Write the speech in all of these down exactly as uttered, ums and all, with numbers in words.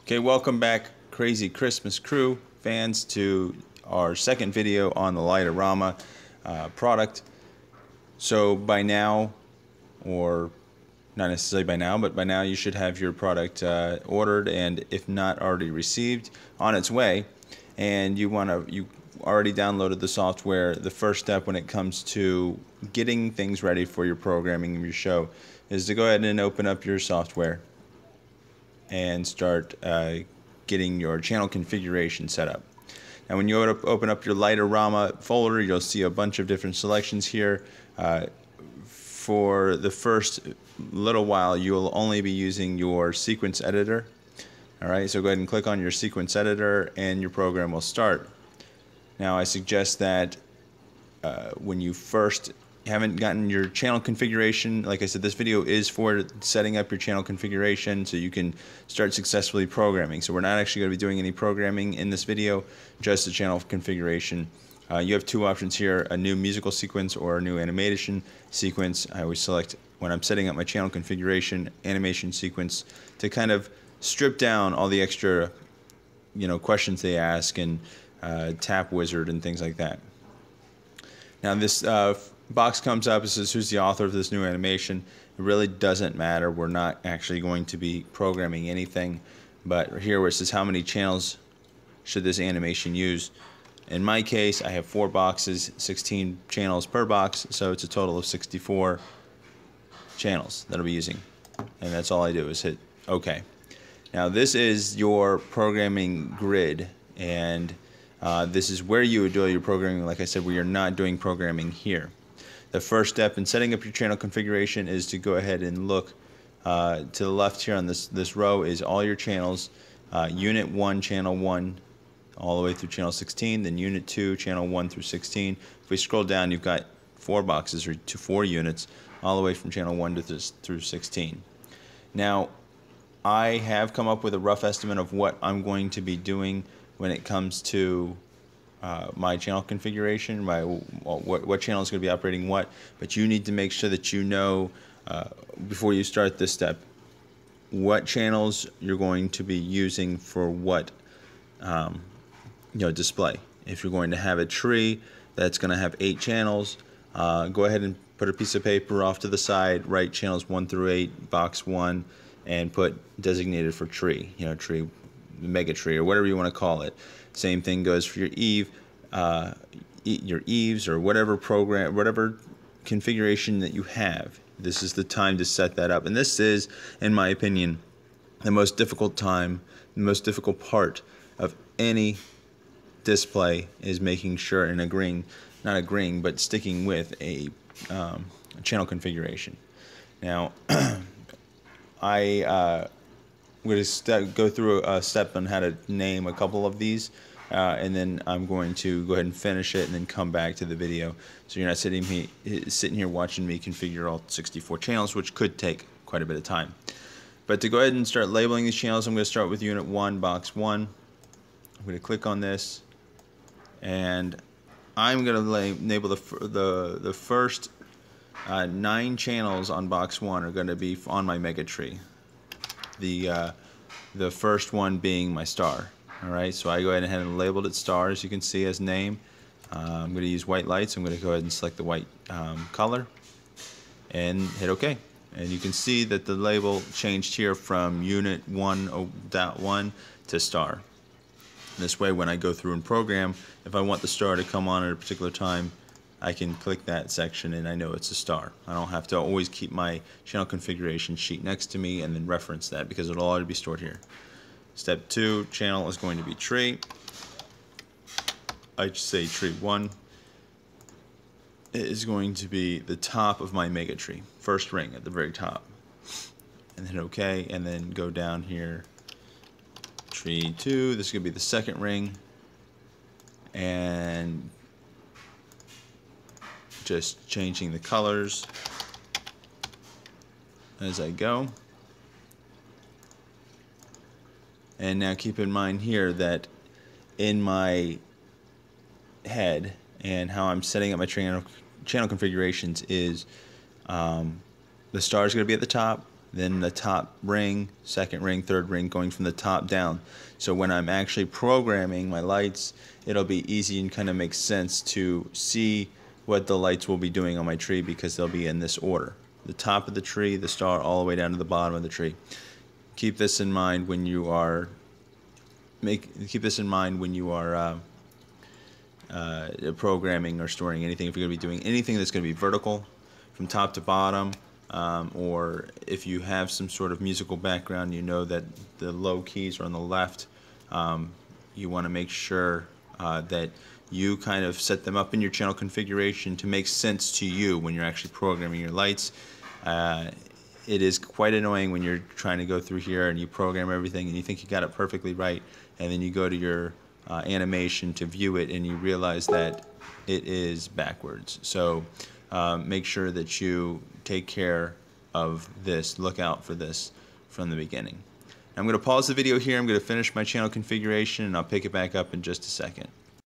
Okay, welcome back, Crazy Christmas Crew fans, to our second video on the lighter Rama uh, product. So by now, or not necessarily by now, but by now you should have your product uh, ordered, and if not already received, on its way. And you want to, you already downloaded the software. The first step when it comes to getting things ready for your programming of your show is to go ahead and open up your software and start uh, getting your channel configuration set up. Now when you open up your lighter Rama folder, you'll see a bunch of different selections here. Uh, for the first little while, you'll only be using your sequence editor. Alright, so go ahead and click on your sequence editor and your program will start. Now I suggest that uh, when you first haven't gotten your channel configuration, like I said, this video is for setting up your channel configuration so you can start successfully programming. So we're not actually going to be doing any programming in this video, just the channel configuration. Uh, you have two options here, a new musical sequence or a new animation sequence. I always select, when I'm setting up my channel configuration, animation sequence, to kind of strip down all the extra you know, questions they ask and uh, tap wizard and things like that. Now this uh, box comes up, it says who's the author of this new animation. It really doesn't matter, we're not actually going to be programming anything, but here where it says how many channels should this animation use. In my case I have four boxes, sixteen channels per box, so it's a total of sixty-four channels that I'll be using, and that's all I do is hit OK. Now this is your programming grid, and uh, this is where you would do your programming. Like I said, we are not doing programming here. The first step in setting up your channel configuration is to go ahead and look uh, to the left here on this this row is all your channels, uh, unit one, channel one, all the way through channel sixteen, then unit two, channel one through sixteen. If we scroll down, you've got four boxes or two, four units all the way from channel one to this, through sixteen. Now I have come up with a rough estimate of what I'm going to be doing when it comes to Uh, my channel configuration, my what, what channel is going to be operating what, but you need to make sure that you know uh, before you start this step what channels you're going to be using for what um, you know display. If you're going to have a tree that's going to have eight channels, uh, go ahead and put a piece of paper off to the side, write channels one through eight, box one, and put designated for tree, you know, tree, mega tree, or whatever you want to call it. Same thing goes for your Eve, uh, e your Eves, or whatever program, whatever configuration that you have. This is the time to set that up, and this is, in my opinion, the most difficult time, the most difficult part of any display is making sure and agreeing, not agreeing, but sticking with a um, channel configuration. Now, I. Uh, I'm going to go through a step on how to name a couple of these, uh, and then I'm going to go ahead and finish it and then come back to the video. So you're not sitting, me, sitting here watching me configure all sixty-four channels, which could take quite a bit of time. But to go ahead and start labeling these channels, I'm going to start with unit one, box one. I'm going to click on this, and I'm going to label the, the, the first uh, nine channels on box one are going to be on my mega tree. The uh, the first one being my star. All right, so I go ahead and labeled it star, as you can see, as name. Uh, I'm going to use white lights. I'm going to go ahead and select the white um, color and hit OK. And you can see that the label changed here from unit one dot one to star. This way, when I go through and program, if I want the star to come on at a particular time, I can click that section and I know it's a star. I don't have to always keep my channel configuration sheet next to me and then reference that, because it'll already be stored here. Step two, channel is going to be tree. I say tree one. It is going to be the top of my mega tree, first ring at the very top. And then OK, and then go down here. Tree two, this is going to be the second ring. And just changing the colors as I go. And now keep in mind here that in my head and how I'm setting up my channel, channel configurations is um, the star is going to be at the top, then the top ring, second ring, third ring, going from the top down. So when I'm actually programming my lights, it'll be easy and kind of makes sense to see what the lights will be doing on my tree, because they'll be in this order: the top of the tree, the star, all the way down to the bottom of the tree. Keep this in mind when you are make keep this in mind when you are uh, uh, programming or storing anything. If you're going to be doing anything that's going to be vertical from top to bottom, um, or if you have some sort of musical background, you know that the low keys are on the left. Um, you want to make sure uh, that you kind of set them up in your channel configuration to make sense to you when you're actually programming your lights. Uh, it is quite annoying when you're trying to go through here and you program everything and you think you got it perfectly right, and then you go to your uh, animation to view it and you realize that it is backwards. So um, make sure that you take care of this. Look out for this from the beginning. I'm going to pause the video here. I'm going to finish my channel configuration and I'll pick it back up in just a second.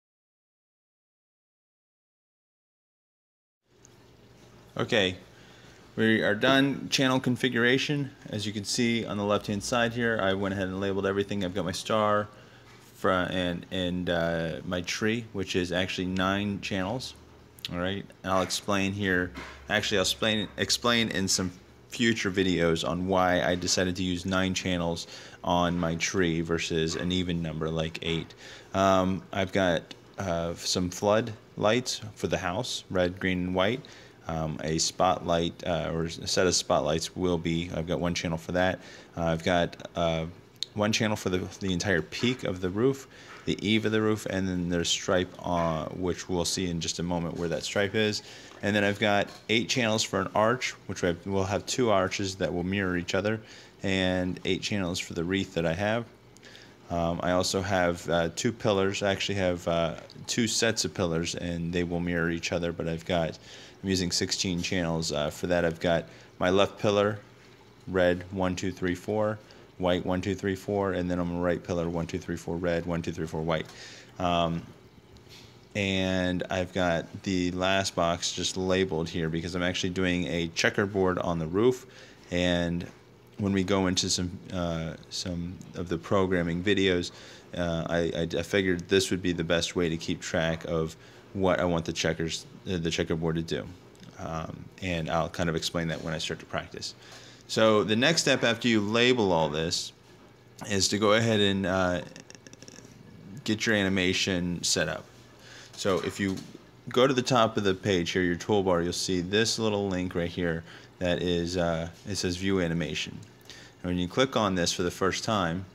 Okay, we are done channel configuration. As you can see on the left hand side here, I went ahead and labeled everything. I've got my star and, and uh, my tree, which is actually nine channels. Alright, I'll explain here, actually I'll explain, explain in some future videos on why I decided to use nine channels on my tree versus an even number like eight. Um, I've got uh, some flood lights for the house, red, green, and white. Um, a spotlight uh, or a set of spotlights will be, I've got one channel for that. Uh, I've got uh, one channel for the, the entire peak of the roof, the eave of the roof, and then there's stripe, uh, which we'll see in just a moment where that stripe is. And then I've got eight channels for an arch, which I will have two arches that will mirror each other, and eight channels for the wreath that I have. Um, I also have uh, two pillars. I actually have uh, two sets of pillars, and they will mirror each other, but I've got, I'm using sixteen channels. Uh, for that, I've got my left pillar, red, one, two, three, four, white, one, two, three, four, and then on my right pillar, one, two, three, four, red, one, two, three, four, white. Um, and I've got the last box just labeled here because I'm actually doing a checkerboard on the roof, and when we go into some uh, some of the programming videos, uh, I, I figured this would be the best way to keep track of what I want the checkers uh, the checkerboard to do, um, and I'll kind of explain that when I start to practice. So the next step after you label all this is to go ahead and uh, get your animation set up. So if you go to the top of the page here, your toolbar, you'll see this little link right here that is, uh, it says View Animation. And when you click on this for the first time,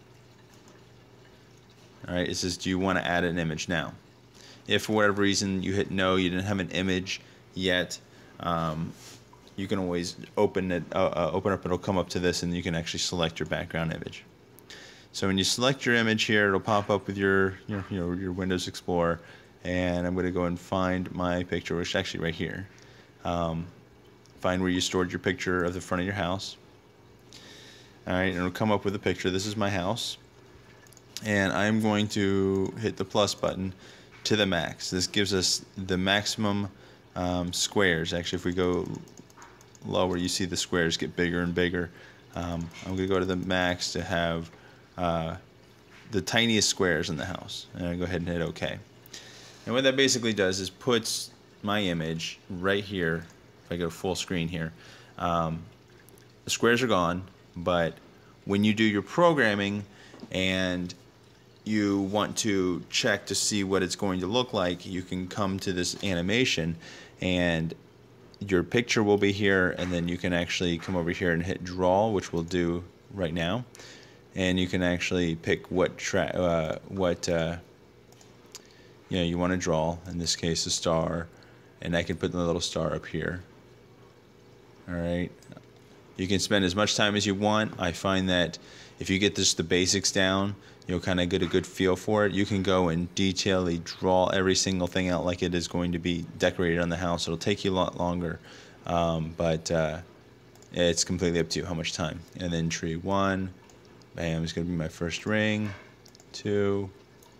all right, it says, do you want to add an image now? If for whatever reason you hit no, you didn't have an image yet, um, you can always open it, uh, uh, open up, it'll come up to this, and you can actually select your background image. So when you select your image here, it'll pop up with your, your, you know, your Windows Explorer, and I'm going to go and find my picture, which is actually right here. Um, find where you stored your picture of the front of your house. Alright, and it'll come up with a picture. This is my house, and I'm going to hit the plus button to the max. This gives us the maximum um, squares. Actually, if we go lower, you see the squares get bigger and bigger. Um, I'm going to go to the max to have uh, the tiniest squares in the house, and I go ahead and hit OK. And what that basically does is puts my image right here. If I go full screen here, um, the squares are gone, but when you do your programming and you want to check to see what it's going to look like, you can come to this animation and your picture will be here, and then you can actually come over here and hit draw, which we'll do right now, and you can actually pick what tra uh, what uh, you know you want to draw. In this case, a star, and I can put the little star up here. All right. You can spend as much time as you want. I find that if you get just the basics down, you'll kind of get a good feel for it. You can go and detailedly draw every single thing out like it is going to be decorated on the house. It'll take you a lot longer, um, but uh, it's completely up to you how much time. And then tree one, bam, is going to be my first ring. Two,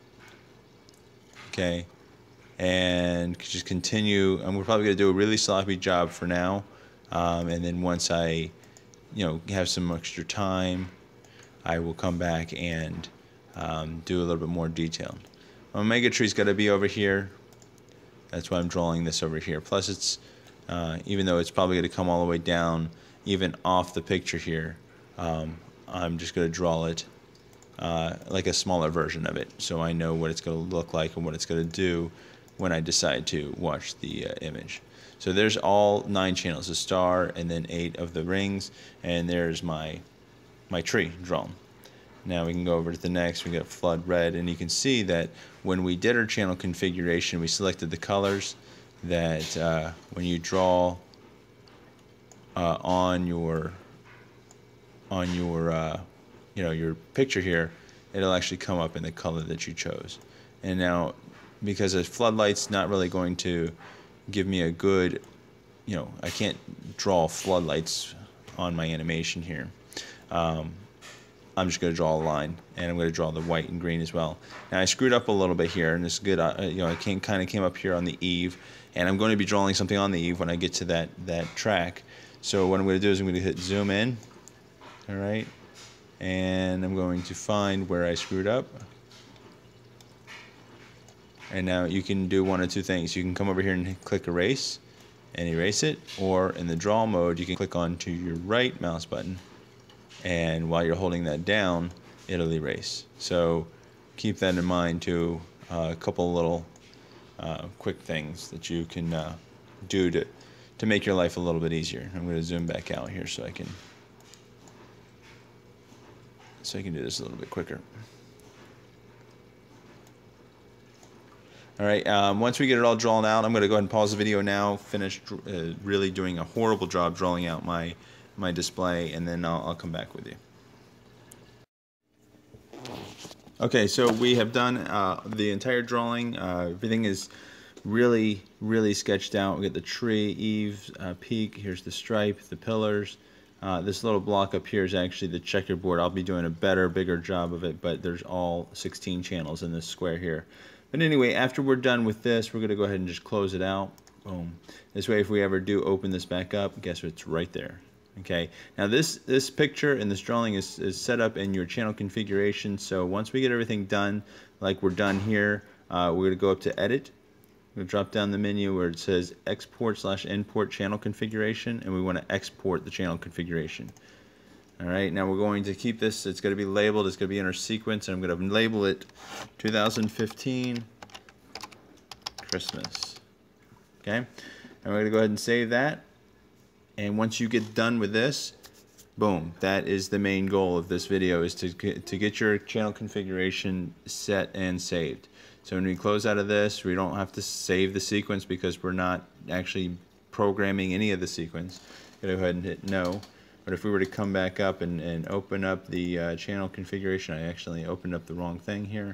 okay, and just continue. And we're probably going to do a really sloppy job for now, um, and then once I you know, have some extra time, I will come back and um, do a little bit more detailed. My Omega tree's got to be over here. That's why I'm drawing this over here. Plus, it's uh, even though it's probably going to come all the way down, even off the picture here, um, I'm just going to draw it uh, like a smaller version of it, so I know what it's going to look like and what it's going to do when I decide to watch the uh, image. So there's all nine channels, a star, and then eight of the rings, and there's my my tree drawn. Now we can go over to the next. We got flood red, and you can see that when we did our channel configuration, we selected the colors that uh, when you draw uh, on your on your uh, you know, your picture here, it'll actually come up in the color that you chose. And now, because the floodlight's not really going to give me a good, you know, I can't draw floodlights on my animation here. Um, I'm just going to draw a line, and I'm going to draw the white and green as well. Now I screwed up a little bit here, and this is good. Uh, you know, I came, kind of came up here on the eve, and I'm going to be drawing something on the eve when I get to that that track. So what I'm going to do is I'm going to hit zoom in. All right, and I'm going to find where I screwed up. And now you can do one of two things. You can come over here and click erase and erase it, or in the draw mode you can click onto your right mouse button, and while you're holding that down, it'll erase. So keep that in mind too. Uh, a couple little uh, quick things that you can uh, do to to make your life a little bit easier. I'm going to zoom back out here so I can so I can do this a little bit quicker. All right, um, once we get it all drawn out, I'm going to go ahead and pause the video now, finish uh, really doing a horrible job drawing out my, my display, and then I'll, I'll come back with you. Okay, so we have done uh, the entire drawing. Uh, everything is really, really sketched out. We got the tree, eaves, uh, peak, here's the stripe, the pillars. Uh, this little block up here is actually the checkerboard. I'll be doing a better, bigger job of it, but there's all sixteen channels in this square here. But anyway, after we're done with this, we're going to go ahead and just close it out. Boom. This way, if we ever do open this back up, guess what? It's right there. Okay. Now this this picture and this drawing is, is set up in your channel configuration. So once we get everything done, like we're done here, uh, we're going to go up to Edit. We're going to drop down the menu where it says Export slash Import Channel Configuration, and we want to export the channel configuration. All right, now we're going to keep this, it's going to be labeled, it's going to be in our sequence, and I'm going to label it two thousand fifteen Christmas. Okay, and we're going to go ahead and save that. And once you get done with this, boom, that is the main goal of this video, is to get, to get your channel configuration set and saved. So when we close out of this, we don't have to save the sequence because we're not actually programming any of the sequence. Go ahead and hit no. But if we were to come back up and, and open up the uh, channel configuration, I actually opened up the wrong thing here.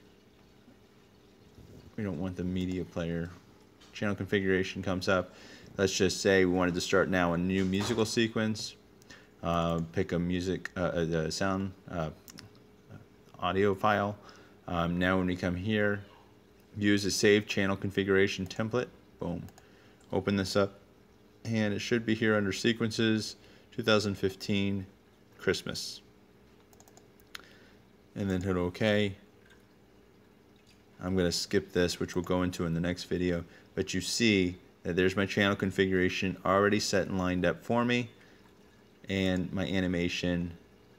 We don't want the media player. Channel configuration comes up. Let's just say we wanted to start now a new musical sequence. Uh, pick a music, uh, a sound, uh, audio file. Um, now when we come here, use a saved channel configuration template. Boom. Open this up, and it should be here under sequences. two thousand fifteen Christmas, and then hit OK. I'm going to skip this, which we'll go into in the next video, but you see that there's my channel configuration already set and lined up for me, and my animation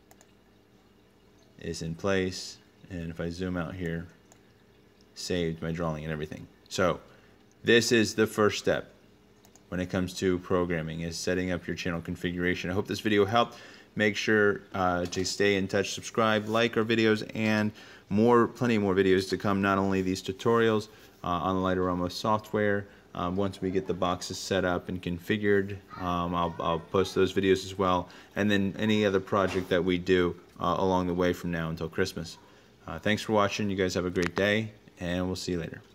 is in place. And if I zoom out here, saved my drawing and everything. So this is the first step when it comes to programming, is setting up your channel configuration. I hope this video helped. Make sure uh, to stay in touch, subscribe, like our videos, and more, plenty more videos to come. Not only these tutorials uh, on the Lighter Rama software. Um, once we get the boxes set up and configured, um, I'll, I'll post those videos as well. And then any other project that we do uh, along the way from now until Christmas. Uh, thanks for watching. You guys have a great day, and we'll see you later.